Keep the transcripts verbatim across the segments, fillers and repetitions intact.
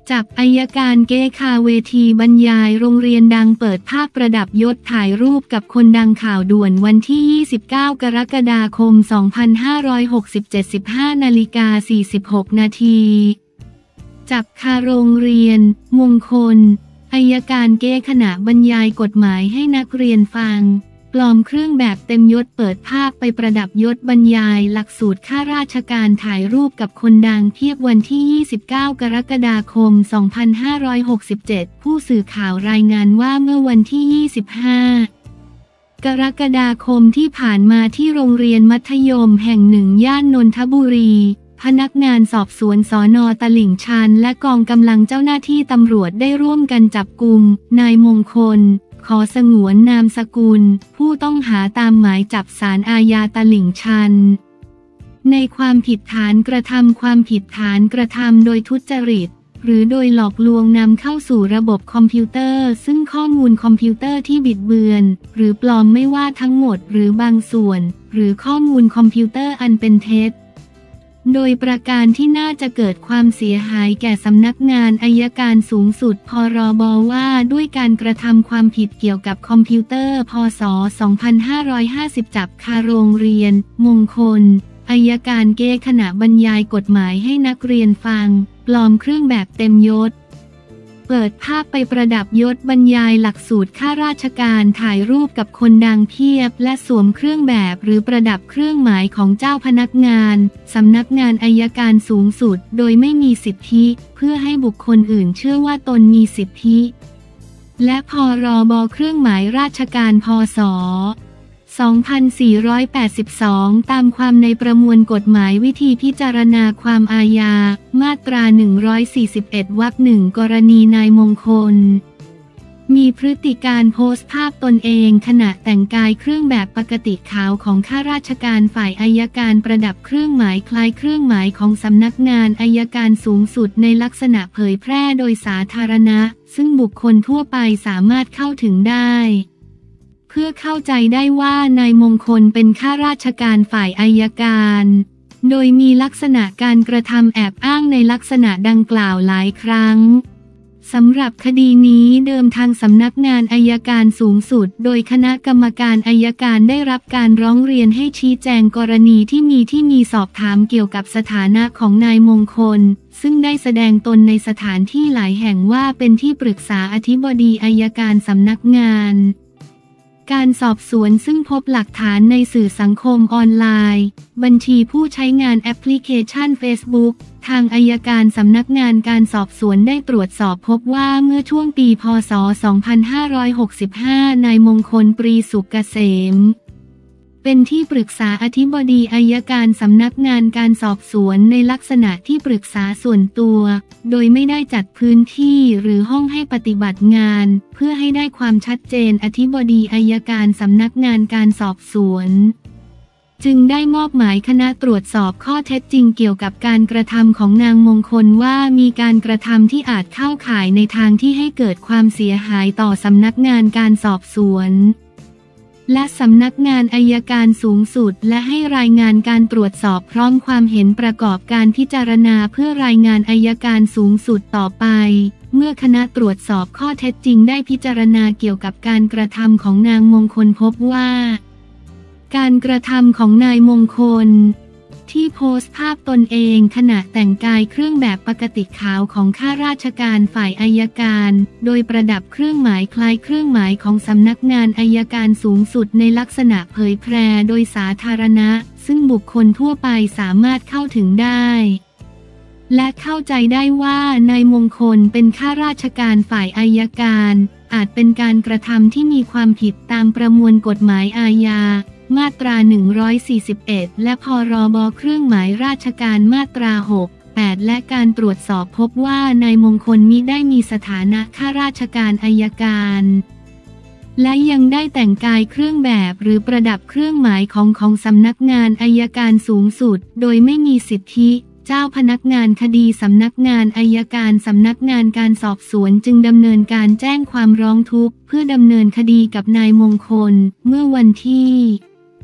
จับอัยการเก๊คาเวทีบรรยายโรงเรียนดังเปิดภาพประดับยศถ่ายรูปกับคนดังข่าวด่วนวันที่ยี่สิบเก้ากรกฎาคมสองพันห้าร้อยหกสิบเจ็ด สิบห้านาฬิกาสี่สิบหกนาทีจับคาโรงเรียนมงคลอัยการเก๊ขณะบรรยายกฎหมายให้นักเรียนฟังปลอมเครื่องแบบเต็มยศเปิดภาพไปประดับยศบรรยายหลักสูตรข้าราชการถ่ายรูปกับคนดังเทียบวันที่ยี่สิบเก้ากรกฎาคมสองพันห้าร้อยหกสิบเจ็ดผู้สื่อข่าวรายงานว่าเมื่อวันที่ยี่สิบห้ากรกฎาคมที่ผ่านมาที่โรงเรียนมัธยมแห่งหนึ่งย่านนนทบุรีพนักงานสอบสวนสน.ตลิ่งชันและกองกำลังเจ้าหน้าที่ตำรวจได้ร่วมกันจับกุมนายมงคลขอสงวนนามสกุลผู้ต้องหาตามหมายจับศาลอาญาตลิ่งชันในความผิดฐานกระทำความผิดฐานกระทำโดยทุจริตหรือโดยหลอกลวงนำเข้าสู่ระบบคอมพิวเตอร์ซึ่งข้อมูลคอมพิวเตอร์ที่บิดเบือนหรือปลอมไม่ว่าทั้งหมดหรือบางส่วนหรือข้อมูลคอมพิวเตอร์อันเป็นเท็จโดยประการที่น่าจะเกิดความเสียหายแก่สำนักงานอัยการสูงสุดพรบว่าด้วยการกระทำความผิดเกี่ยวกับคอมพิวเตอร์พ.ศ. สองพันห้าร้อยห้าสิบจับคาโรงเรียนมงคลอัยการเก๊ขณะบรรยายกฎหมายให้นักเรียนฟังปลอมเครื่องแบบเต็มยศเปิดภาพไปประดับยศบรรยายหลักสูตรข้าราชการถ่ายรูปกับคนดังเพียบและสวมเครื่องแบบหรือประดับเครื่องหมายของเจ้าพนักงานสำนักงานอัยการสูงสุดโดยไม่มีสิทธิเพื่อให้บุคคลอื่นเชื่อว่าตนมีสิทธิและพรบเครื่องหมายราชการพ.ศ. สองพันสี่ร้อยแปดสิบสองตามความในประมวลกฎหมายวิธีพิจารณาความอาญามาตราหนึ่งร้อยสี่สิบเอ็ดวรรคหนึ่งกรณีนายมงคลมีพฤติการโพสต์ภาพตนเองขณะแต่งกายเครื่องแบบปกติขาวของข้าราชการฝ่ายอัยการประดับเครื่องหมายคล้ายเครื่องหมายของสำนักงานอัยการสูงสุดในลักษณะเผยแพร่โดยสาธารณะซึ่งบุคคลทั่วไปสามารถเข้าถึงได้เพื่อเข้าใจได้ว่านายมงคลเป็นข้าราชการฝ่ายอัยการโดยมีลักษณะการกระทำแอบอ้างในลักษณะดังกล่าวหลายครั้งสำหรับคดีนี้เดิมทางสำนักงานอัยการสูงสุดโดยคณะกรรมการอัยการได้รับการร้องเรียนให้ชี้แจงกรณีที่มีที่มีสอบถามเกี่ยวกับสถานะของนายมงคลซึ่งได้แสดงตนในสถานที่หลายแห่งว่าเป็นที่ปรึกษาอธิบดีอัยการสำนักงานการสอบสวนซึ่งพบหลักฐานในสื่อสังคมออนไลน์บัญชีผู้ใช้งานแอปพลิเคชัน Facebook ทางอัยการสำนักงานการสอบสวนได้ตรวจสอบพบว่าเมื่อช่วงปีพ.ศ. สองพันห้าร้อยหกสิบห้านายมงคลปรีสุขเกษมเป็นที่ปรึกษาอธิบดีอัยการสำนักงานการสอบสวนในลักษณะที่ปรึกษาส่วนตัวโดยไม่ได้จัดพื้นที่หรือห้องให้ปฏิบัติงานเพื่อให้ได้ความชัดเจนอธิบดีอัยการสำนักงานการสอบสวนจึงได้มอบหมายคณะตรวจสอบข้อเท็จจริงเกี่ยวกับการกระทำของนางมงคลว่ามีการกระทำที่อาจเข้าข่ายในทางที่ให้เกิดความเสียหายต่อสำนักงานการสอบสวนและสำนักงานอัยการสูงสุดและให้รายงานการตรวจสอบพร้อมความเห็นประกอบการพิจารณาเพื่อรายงานอัยการสูงสุดต่อไปเมื่อคณะตรวจสอบข้อเท็จจริงได้พิจารณาเกี่ยวกับการกระทำของนางมงคลพบว่าการกระทำของนายมงคลที่โพสต์ภาพตนเองขณะแต่งกายเครื่องแบบปกติขาวของข้าราชการฝ่ายอัยการโดยประดับเครื่องหมายคล้ายเครื่องหมายของสำนักงานอัยการสูงสุดในลักษณะเผยแพร่โดยสาธารณะซึ่งบุคคลทั่วไปสามารถเข้าถึงได้และเข้าใจได้ว่านายมงคลเป็นข้าราชการฝ่ายอัยการอาจเป็นการกระทำที่มีความผิดตามประมวลกฎหมายอาญามาตราหนึ่งร้อยสี่สิบเอ็ดและพรบเครื่องหมายราชการมาตราหก แปดและการตรวจสอบพบว่านายมงคลมิได้มีสถานะข้าราชการอัยการและยังได้แต่งกายเครื่องแบบหรือประดับเครื่องหมายของของสำนักงานอัยการสูงสุดโดยไม่มีสิทธิเจ้าพนักงานคดีสำนักงานอัยการสำนักงานการสอบสวนจึงดำเนินการแจ้งความร้องทุกข์เพื่อดำเนินคดีกับนายมงคลเมื่อวันที่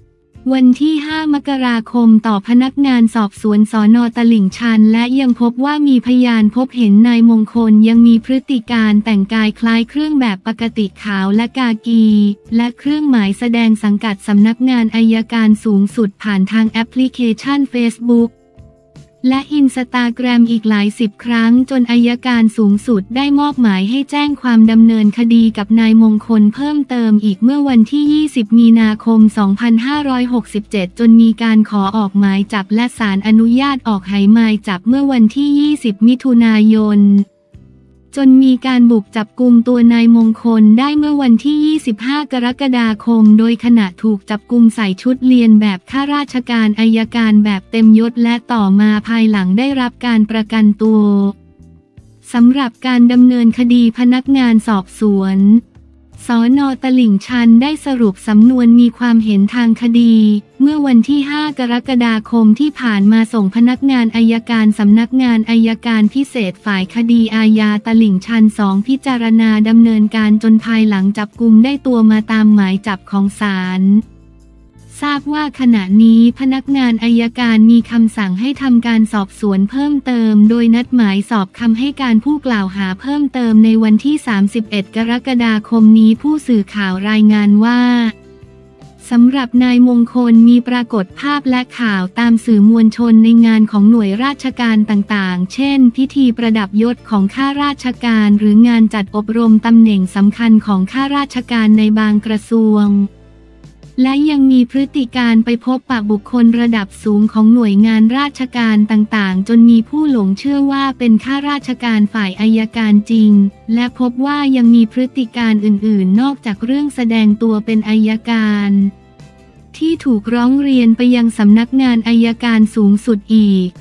วันที่ ห้า มกราคมต่อพนักงานสอบสวนสน.ตลิ่งชันและยังพบว่ามีพยานพบเห็นนายมงคลยังมีพฤติการแต่งกายคล้ายเครื่องแบบปกติขาวและกากีและเครื่องหมายแสดงสังกัดสำนักงานอัยการสูงสุดผ่านทางแอปพลิเคชัน Facebookและอินสตาแกรมอีกหลายสิบครั้งจนอัยการสูงสุดได้มอบหมายให้แจ้งความดำเนินคดีกับนายมงคลเพิ่มเติมอีกเมื่อวันที่ ยี่สิบ มีนาคม สองพันห้าร้อยหกสิบเจ็ด จนมีการขอออกหมายจับและศาลอนุญาตออกหมายจับเมื่อวันที่ ยี่สิบ มิถุนายนจนมีการบุกจับกุมตัวนายมงคลได้เมื่อวันที่ ยี่สิบห้า กรกฎาคมโดยขณะถูกจับกุมใส่ชุดเลียนแบบข้าราชการอัยการแบบเต็มยศและต่อมาภายหลังได้รับการประกันตัวสำหรับการดำเนินคดีพนักงานสอบสวนสน.ตลิ่งชันได้สรุปสำนวนมีความเห็นทางคดีเมื่อวันที่ ห้า กรกฎาคมที่ผ่านมาส่งพนักงานอัยการสำนักงานอัยการพิเศษฝ่ายคดีอาญาตลิ่งชัน สอง พิจารณาดำเนินการจนภายหลังจับกุมได้ตัวมาตามหมายจับของศาลทราบว่าขณะนี้พนักงานอัยการมีคำสั่งให้ทำการสอบสวนเพิ่มเติมโดยนัดหมายสอบคำให้การผู้กล่าวหาเพิ่มเติมในวันที่ สามสิบเอ็ด กรกฎาคมนี้ผู้สื่อข่าวรายงานว่าสำหรับนายมงคลมีปรากฏภาพและข่าวตามสื่อมวลชนในงานของหน่วยราชการต่างๆเช่นพิธีประดับยศของข้าราชการหรืองานจัดอบรมตำแหน่งสำคัญของข้าราชการในบางกระทรวงและยังมีพฤติการไปพบปะบุคคลระดับสูงของหน่วยงานราชการต่างๆจนมีผู้หลงเชื่อว่าเป็นข้าราชการฝ่ายอัยการจริงและพบว่ายังมีพฤติการอื่นๆนอกจากเรื่องแสดงตัวเป็นอัยการที่ถูกร้องเรียนไปยังสำนักงานอัยการสูงสุดอีก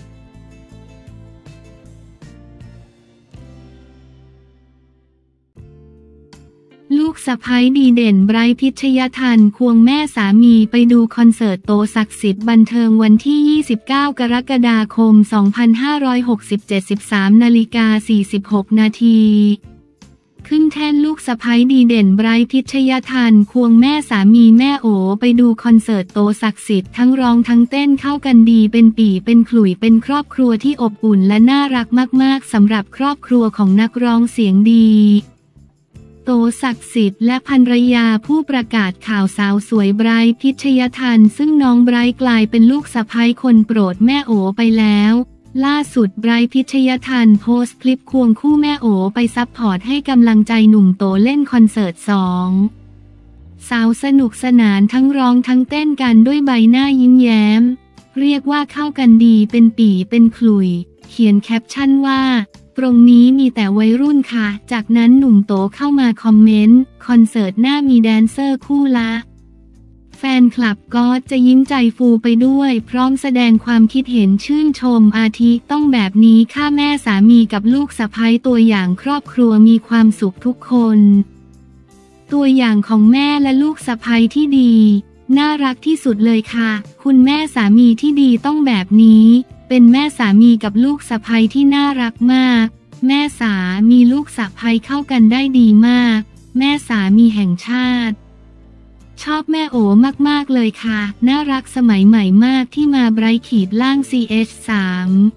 ลูกสะใภ้ดีเด่นไบรท์ พิชยทันควงแม่สามีไปดูคอนเสิร์ตโตศักดิ์สิทธิ์บันเทิงวันที่ ยี่สิบเก้า กรกฎาคม สองพันห้าร้อยหกสิบเจ็ด สิบสาม นาฬิกา สี่สิบหก นาทีขึ้นแท่นลูกสะใภ้ดีเด่นไบรท์ พิชยทันควงแม่สามีแม่โอไปดูคอนเสิร์ตโตศักดิ์สิทธิ์ทั้งร้องทั้งเต้นเข้ากันดีเป็นปี่เป็นขลุ่ยเป็นครอบครัวที่อบอุ่นและน่ารักมากๆสำหรับครอบครัวของนักร้องเสียงดีโตศักดิ์สิทธิ์และภรรยาผู้ประกาศข่าวสาวสวยไบรท์ พิชยทันซึ่งน้องไบรท์กลายเป็นลูกสะใภ้คนโปรดแม่โอไปแล้วล่าสุดไบรท์ พิชยทันโพสต์คลิปควงคู่แม่โอไปซัพพอร์ตให้กำลังใจหนุ่มโตเล่นคอนเสิร์ตสองสาวสนุกสนานทั้งร้องทั้งเต้นกันด้วยใบหน้ายิ้มแย้มเรียกว่าเข้ากันดีเป็นปี่เป็นขลุ่ยเขียนแคปชั่นว่าตรงนี้มีแต่วัยรุ่นค่ะจากนั้นหนุ่มโตเข้ามาคอมเมนต์คอนเสิร์ตหน้ามีแดนเซอร์คู่ละแฟนคลับก็จะยิ้มใจฟูไปด้วยพร้อมแสดงความคิดเห็นชื่นชมอาทิต้องแบบนี้ค่ะแม่สามีกับลูกสะใภ้ตัวอย่างครอบครัวมีความสุขทุกคนตัวอย่างของแม่และลูกสะใภ้ที่ดีน่ารักที่สุดเลยค่ะคุณแม่สามีที่ดีต้องแบบนี้เป็นแม่สามีกับลูกสะใภ้ที่น่ารักมากแม่สามีลูกสะใภ้เข้ากันได้ดีมากแม่สามีแห่งชาติชอบแม่โอมากๆเลยค่ะน่ารักสมัยใหม่มากที่มาไบรท์ขีดล่าง ซี เอช สาม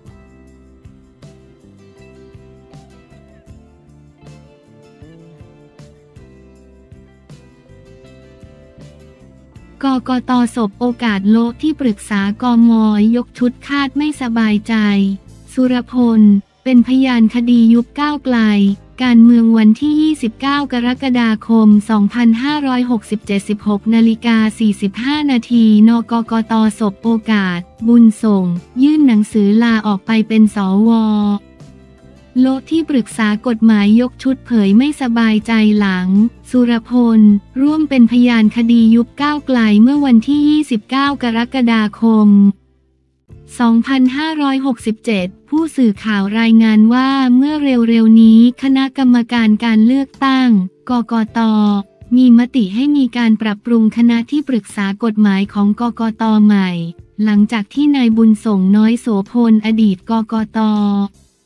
กกต.สบโอกาสโละที่ปรึกษากม.ยกชุดคาดไม่สบายใจสุรพลเป็นพยานคดียุบก้าวไกลการเมืองวันที่ ยี่สิบเก้า กรกฎาคม สองพันห้าร้อยหกสิบเจ็ด สิบหก นาฬิกา สี่สิบห้า นาทีนกกต.สบโอกาสบุญส่งยื่นหนังสือลาออกไปเป็นสว.โละที่ปรึกษากฎหมายยกชุดเผยไม่สบายใจหลังสุรพลร่วมเป็นพยานคดียุบก้าวไกลเมื่อวันที่ ยี่สิบเก้า กรกฎาคม สองพันห้าร้อยหกสิบเจ็ด ผู้สื่อข่าวรายงานว่าเมื่อเร็วๆนี้คณะกรรมการการเลือกตั้งกกต.มีมติให้มีการปรับปรุงคณะที่ปรึกษากฎหมายของกกต.ใหม่หลังจากที่นายบุญส่งน้อยโสพลอดีตกกต.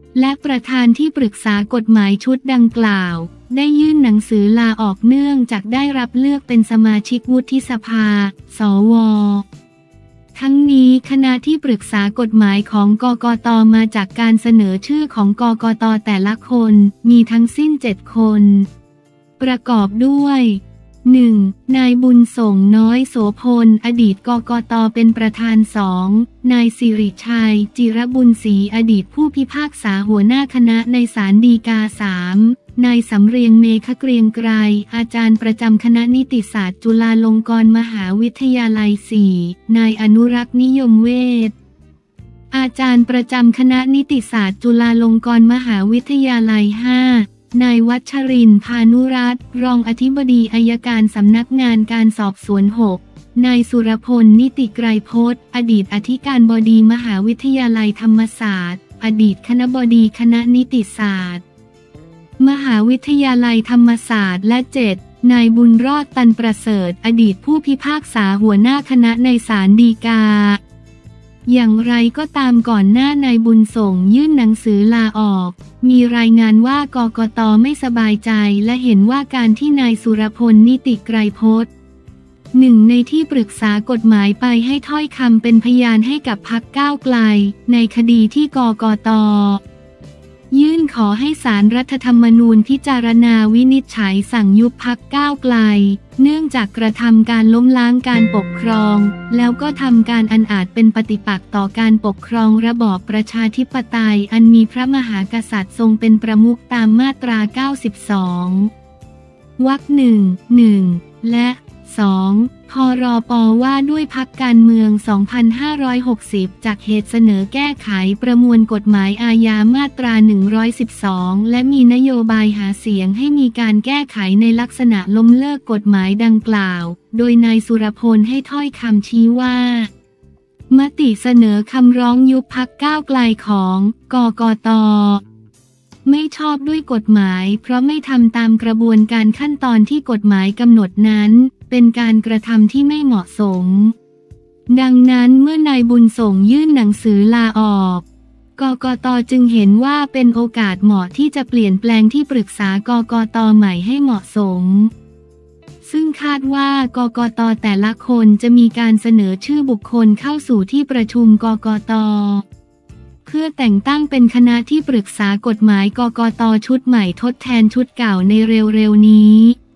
และประธานที่ปรึกษากฎหมายชุดดังกล่าวได้ยื่นหนังสือลาออกเนื่องจากได้รับเลือกเป็นสมาชิกวุฒิสภา สว ทั้งนี้คณะที่ปรึกษากฎหมายของกกต.มาจากการเสนอชื่อของกกต.แต่ละคนมีทั้งสิ้นเจ็ดคนประกอบด้วย หนึ่ง นายบุญส่งน้อยโสพลอดีตกกต.เป็นประธาน สอง นายสิริชัยจิรบุญศรีอดีตผู้พิพากษาหัวหน้าคณะในศาลฎีกา สาม นายสำเรียงเมฆเกรียงไกรอาจารย์ประจำคณะนิติศาสตร์จุฬาลงกรณ์มหาวิทยาลัย สี่ นายอนุรักษ์นิยมเวชอาจารย์ประจำคณะนิติศาสตร์จุฬาลงกรณ์มหาวิทยาลัย ห้า นายวัชรินทร์ พานุรัตน์รองอธิบดีอัยการสำนักงานการสอบสวน หก นายสุรพลนิติไกรพจน์อดีตอธิการบดีมหาวิทยาลัยธรรมศาสตร์อดีตคณบดีคณะนิติศาสตร์มหาวิทยาลัยธรรมศาสตร์และ เจ็ด นายบุญรอดตันประเสริฐอดีตผู้พิพากษาหัวหน้าคณะในศาลฎีกาอย่างไรก็ตามก่อนหน้านายบุญส่งยื่นหนังสือลาออกมีรายงานว่ากกต.ไม่สบายใจและเห็นว่าการที่นายสุรพลนิติไกรพจน์หนึ่งในที่ปรึกษากฎหมายไปให้ถ้อยคำเป็นพยานให้กับพรรคก้าวไกลในคดีที่กกต.ยื่นขอให้ศาลรัฐธรรมนูญพิจารณาวินิจฉัยสั่งยุบพรรคก้าวไกลเนื่องจากกระทำการล้มล้างการปกครองแล้วก็ทำการอันอาจเป็นปฏิปักษ์ต่อการปกครองระบอบประชาธิปไตยอันมีพระมหากษัตริย์ทรงเป็นประมุขตามมาตรา เก้าสิบสอง วรรคหนึ่ง หนึ่ง และ สอง พรป.ว่าด้วยพรรคการเมือง สองพันห้าร้อยหกสิบ จากเหตุเสนอแก้ไขประมวลกฎหมายอาญามาตรา หนึ่งร้อยสิบสอง และมีนโยบายหาเสียงให้มีการแก้ไขในลักษณะล้มเลิกกฎหมายดังกล่าวโดยนายสุรพลให้ถ้อยคำชี้ว่ามติเสนอคำร้องยุบพรรคก้าวไกลของกกต.ไม่ชอบด้วยกฎหมายเพราะไม่ทำตามกระบวนการขั้นตอนที่กฎหมายกำหนดนั้นเป็นการกระทำที่ไม่เหมาะสมดังนั้นเมื่อนายบุญส่งยื่นหนังสือลาออกกกต.จึงเห็นว่าเป็นโอกาสเหมาะที่จะเปลี่ยนแปลงที่ปรึกษากกต.ใหม่ให้เหมาะสมซึ่งคาดว่ากกต.แต่ละคนจะมีการเสนอชื่อบุคคลเข้าสู่ที่ประชุมกกต.เพื่อแต่งตั้งเป็นคณะที่ปรึกษากฎหมายกกต.ชุดใหม่ทดแทนชุดเก่าในเร็วๆนี้